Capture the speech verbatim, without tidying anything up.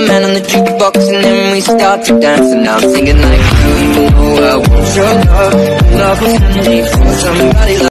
man on the jukebox, and then we start to dance. And now I'm singing like, do you know I want your love? Love was handmade for somebody like